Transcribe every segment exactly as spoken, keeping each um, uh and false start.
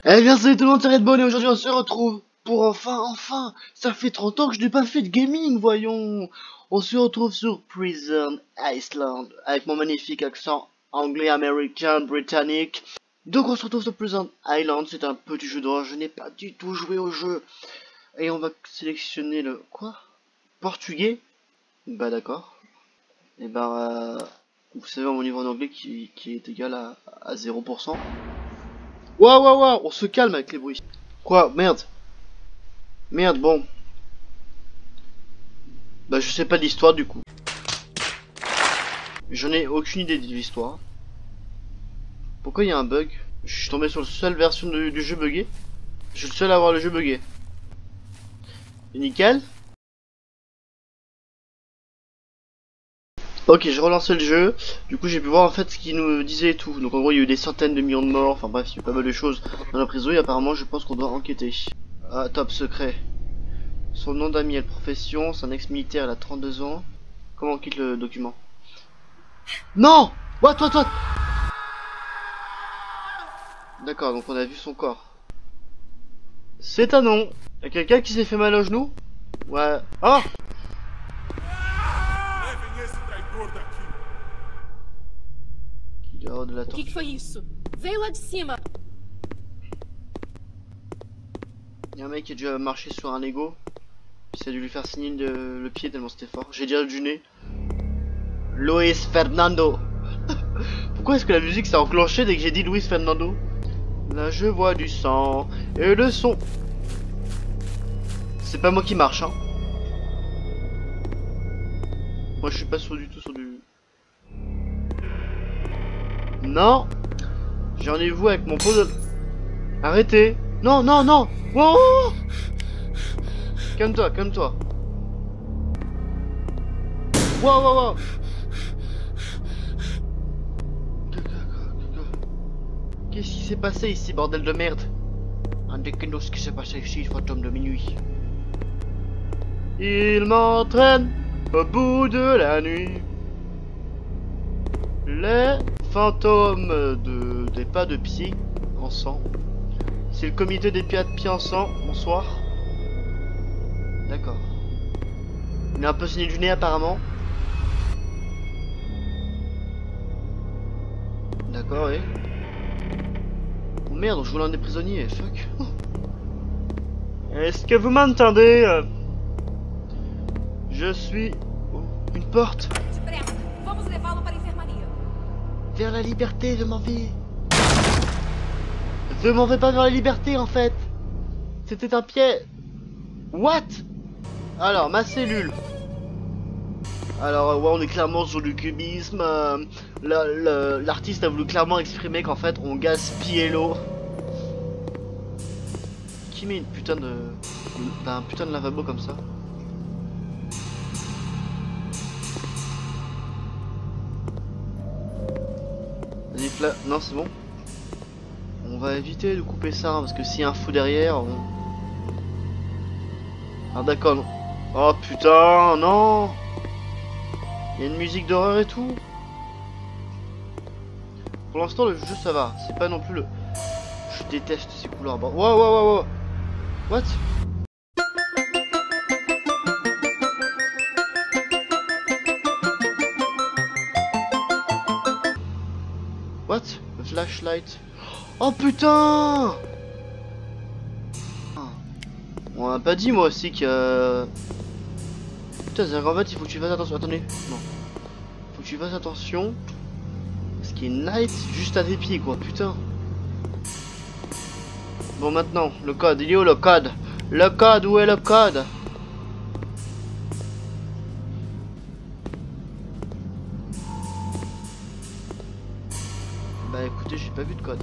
Eh bien salut tout le monde, c'est Redbone et aujourd'hui on se retrouve pour enfin, enfin, ça fait trente ans que je n'ai pas fait de gaming, voyons. On se retrouve sur Prison Island avec mon magnifique accent anglais, américain, britannique. Donc on se retrouve sur Prison Island, c'est un petit jeu d'horreur, je n'ai pas du tout joué au jeu. Et on va sélectionner le... quoi? Portugais? Bah d'accord. Et ben, euh, vous savez mon niveau en anglais qui, qui est égal à, à zéro pour cent. Waouh, waouh, waouh, on se calme avec les bruits. Quoi? Merde. Merde, bon. Bah je sais pas d'histoire du coup. J'en ai aucune idée de l'histoire. Pourquoi il y a un bug? Je suis tombé sur la seule version de, du jeu buggé. Je suis le seul à avoir le jeu buggé. Et nickel. Ok, j'ai relancé le jeu. Du coup j'ai pu voir en fait ce qu'il nous disait et tout. Donc en gros il y a eu des centaines de millions de morts. Enfin bref, il y a eu pas mal de choses dans la prison. Et apparemment je pense qu'on doit enquêter. Ah, top secret. Son nom d'ami et profession. C'est un ex-militaire, il a trente-deux ans. Comment on quitte le document? Non! What, what, what? D'accord, donc on a vu son corps. C'est un nom. Y'a quelqu'un qui s'est fait mal au genou? Ouais. Oh! Killer de la O que, torture. que foi isso? Veio lá de cima. Y'a un mec qui a dû marcher sur un Lego. Puis ça a dû lui faire signer le, le pied tellement c'était fort. J'ai déjà du nez. Luis Fernando. Pourquoi est-ce que la musique s'est enclenchée dès que j'ai dit Luis Fernando? Là je vois du sang et le son. C'est pas moi qui marche, hein. Moi je suis pas sûr du tout sur du... Non. J'ai rendez-vous avec mon pot de... Arrêtez. Non, non, non. Wow. Calme-toi, calme-toi. Wow, wow, wow. Qu'est-ce qui s'est passé ici, bordel de merde? Indiquez-nous ce qui s'est passé ici, fantôme de minuit. Il m'entraîne au bout de la nuit. Les fantômes de... des pas de pied en sang. C'est le comité des pas de pied en sang. Bonsoir. D'accord. Il a un peu signé du nez apparemment. D'accord, et... Oh merde, je voulais un des prisonniers, fuck. Est-ce que vous m'entendez? Je suis... Oh, une porte. Depressa, vamos levá-lo para a enfermaria. Vers la liberté, je m'en vais. Je m'en vais pas vers la liberté en fait. C'était un piège. What? Alors, ma cellule. Alors, ouais, on est clairement sur du cubisme. Euh, L'artiste a voulu clairement exprimer qu'en fait, on gaspillait l'eau. Qui met une putain de... un putain de lavabo comme ça? Vas-y, plat. Non, c'est bon. On va éviter de couper ça, hein, parce que s'il y a un fou derrière... On... Ah d'accord, non. Oh putain, non. Il y a une musique d'horreur et tout. Pour l'instant, le jeu ça va. C'est pas non plus le... Je déteste ces couleurs. Wow, wow, wow, wow. What? What? A flashlight. Oh putain! On m'a pas dit moi aussi que... Putain, c'est qu'en fait il faut que tu fasses attention. Attendez, non. Faut que tu fasses attention. Parce qu'il y a une light juste à tes pieds quoi, putain. Bon maintenant, le code, il est où le code? Le code, où est le code? Bah écoutez, j'ai pas vu de code.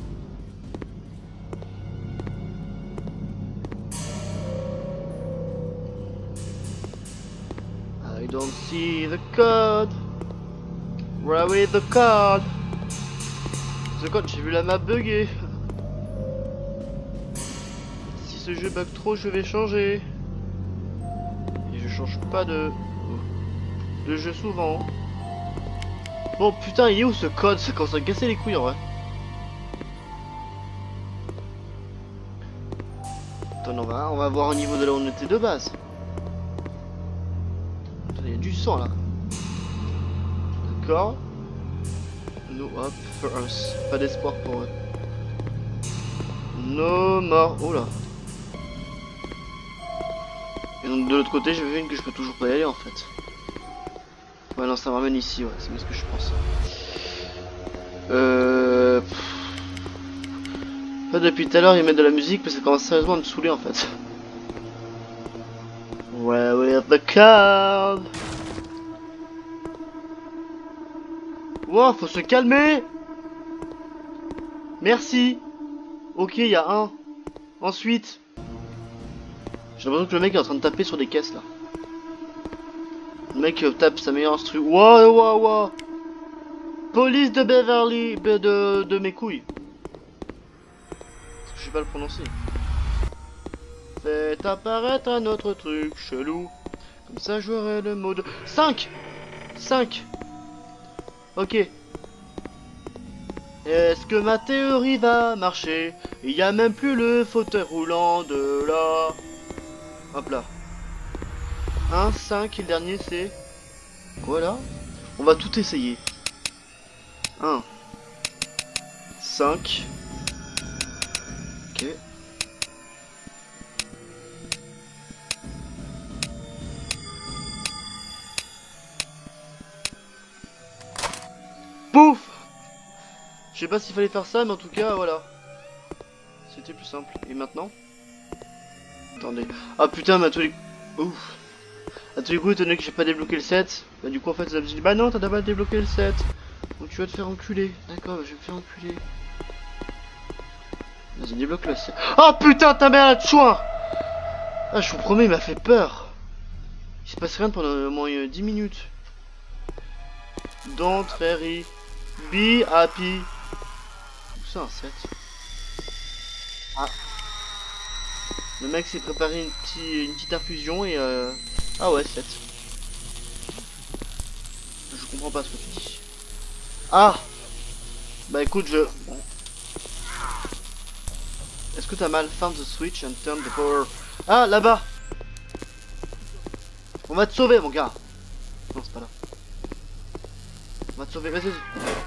I don't see the code. Where is the code? The code, j'ai vu la map bugger. Si ce jeu bug trop, je vais changer. Et je change pas de de jeu souvent. Bon putain, il est où ce code? Ça commence à me casser les couilles en vrai. on va voir au niveau de là où on était de base. Il y a du sang là. D'accord. No up for us. Pas d'espoir pour eux. No more. Oh là. Et donc de l'autre côté, j'ai vu une que je peux toujours pas y aller en fait. Ouais, non, ça me ramène ici, ouais, c'est bien ce que je pense. Euh. En fait, depuis tout à l'heure, ils mettent de la musique, mais ça commence sérieusement à me saouler en fait. Where is the card? Wow, faut se calmer! Merci! Ok, il y a un. Ensuite. J'ai l'impression que le mec est en train de taper sur des caisses là. Le mec euh, tape sa meilleure instru. Wow, wow, wow! Police de Beverly. De, de, de mes couilles. Parce que je sais pas le prononcer. Faites apparaître un autre truc chelou. Comme ça j'aurai le mot de... cinq cinq. Ok. Est-ce que ma théorie va marcher? Il y a même plus le fauteuil roulant de là. Hop là. un, cinq et le dernier c'est... Voilà. On va tout essayer. un. cinq. Ok. Pouf! Je sais pas s'il fallait faire ça, mais en tout cas, voilà. C'était plus simple. Et maintenant? Attendez. Ah putain, mais à tous les... Ouf. À tous les coups, étant donné que j'ai pas débloqué le sept, bah du coup, en fait, ça me dit, bah non, t'as pas débloqué le sept. Donc tu vas te faire enculer. D'accord, bah, je vais me faire enculer. Vas-y, débloque le sept. Oh putain, ta mère, la chouin! Ah, je vous promets, il m'a fait peur. Il se passe rien pendant au moins euh, dix minutes. Don't worry. Be happy. Où ça un sept? Ah. Le mec s'est préparé une, petit, une petite infusion et euh... ah ouais, sept. Je comprends pas ce que tu dis. Ah. Bah écoute, je... Est-ce que t'as mal found the switch and turn the power? Ah, là-bas. On va te sauver, mon gars. Non, c'est pas là. On va te sauver, vas-y.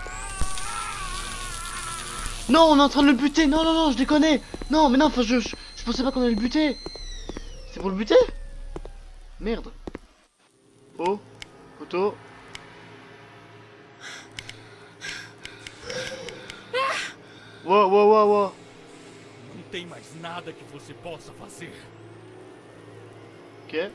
Non, on est en train de le buter. Non, non, non, je déconne. Non, mais non, enfin, je, je, je pensais pas qu'on allait le buter. C'est pour le buter? Merde. Oh, couteau. Wow, wow, wow, wow. Não tem mais nada que você possa fazer. Ok.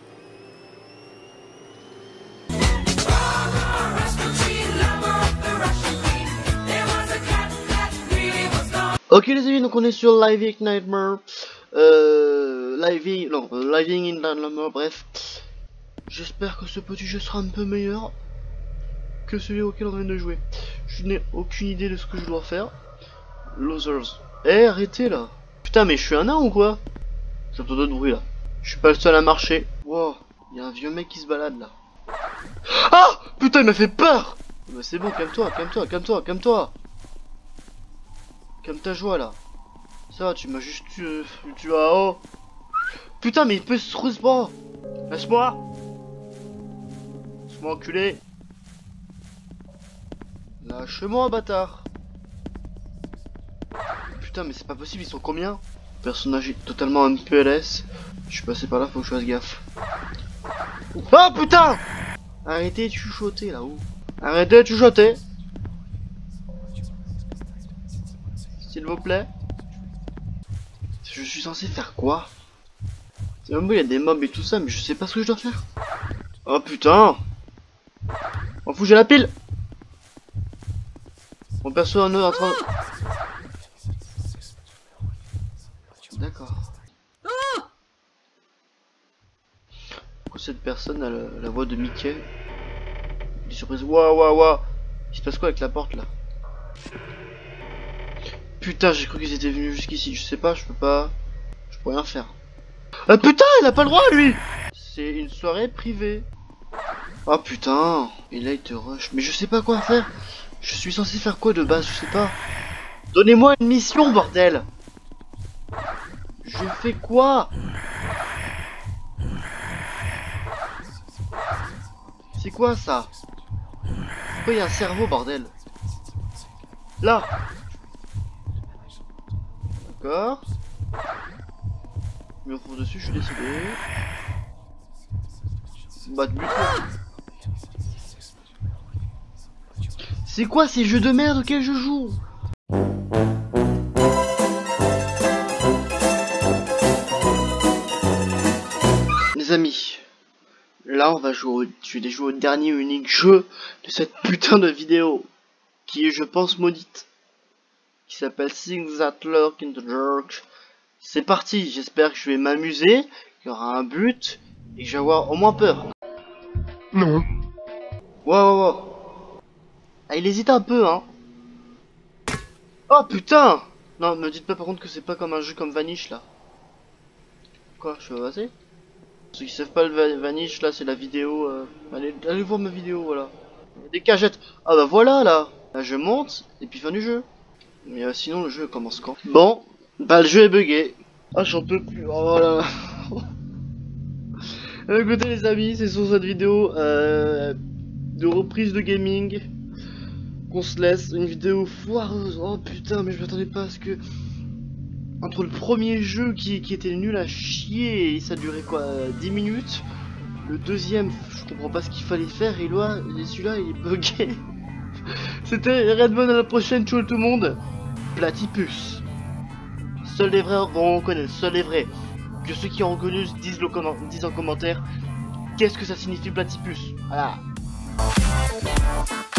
Ok les amis, donc on est sur Living Nightmare, euh, Living, non, Living in Nightmare, bref. J'espère que ce petit jeu sera un peu meilleur que celui auquel on vient de jouer. Je n'ai aucune idée de ce que je dois faire. Losers. Eh, arrêtez là. Putain, mais je suis un nain ou quoi? J'entends d'autres bruits là. Je suis pas le seul à marcher. Wow, il y a un vieux mec qui se balade là. Ah putain, il m'a fait peur. Bah, c'est bon, calme-toi, calme-toi, calme-toi, calme-toi. Calme ta joie là. Ça va, tu m'as juste tué. Tu vas oh. Putain, mais il peut se respawn. Laisse-moi. Laisse-moi enculé. Lâche-moi, bâtard. Putain, mais c'est pas possible, ils sont combien? Le personnage est totalement un P L S. Je suis passé par là, faut que je fasse gaffe. Ah putain! Arrêtez de chuchoter là-haut. Arrêtez de chuchoter. S'il vous plaît. Je suis censé faire quoi? C'est même beau, il y a des mobs et tout ça, mais je sais pas ce que je dois faire. Oh putain! On fout, j'ai la pile! Mon perso en est en train de... D'accord. Pourquoi cette personne a la, la voix de Mickey? Il est surprise. Waouh, waouh, waouh! Il se passe quoi avec la porte là? Putain, j'ai cru qu'ils étaient venus jusqu'ici. Je sais pas, je peux pas. Je peux rien faire. Ah putain, il a pas le droit lui! C'est une soirée privée. Oh putain! Et là il te rush. Mais je sais pas quoi faire. Je suis censé faire quoi de base? Je sais pas. Donnez-moi une mission, bordel! Je fais quoi? C'est quoi ça? Pourquoi il y a un cerveau, bordel? Là. D'accord. Je me retrouve dessus, je suis décédé. Bah de but. C'est quoi ces jeux de merde auxquels je joue? Les amis, là on va jouer au... je vais jouer au dernier unique jeu de cette putain de vidéo, qui est je pense maudite, qui s'appelle Things That Lurk in the Dark. C'est parti, j'espère que je vais m'amuser, qu'il y aura un but, et que je vais avoir au moins peur. Non. Wow, wow, wow. Ah, il hésite un peu, hein. Oh putain. Non, me dites pas par contre que c'est pas comme un jeu comme Vanish, là. Quoi, je vais passer? Ceux qui savent pas le va Vanish, là, c'est la vidéo... Euh... Allez, allez voir ma vidéo, voilà. Des cagettes. Ah bah voilà, là. Là, je monte, et puis fin du jeu. Mais euh, sinon, le jeu commence quand? Bon, bah le jeu est bugué. Ah, j'en peux plus. Oh là là. Écoutez les amis, c'est sur cette vidéo euh, de reprise de gaming qu'on se laisse. Une vidéo foireuse. Oh putain, mais je m'attendais pas à ce que... Entre le premier jeu qui, qui était nul à chier et ça durait quoi, dix minutes. Le deuxième, je comprends pas ce qu'il fallait faire et là, celui-là il est bugué. C'était Redmond, à la prochaine, ciao tout le monde. Platypus. Seuls les vrais vont reconnaître, seuls les vrais. Que ceux qui ont reconnu disent, le disent en commentaire qu'est-ce que ça signifie platypus. Voilà.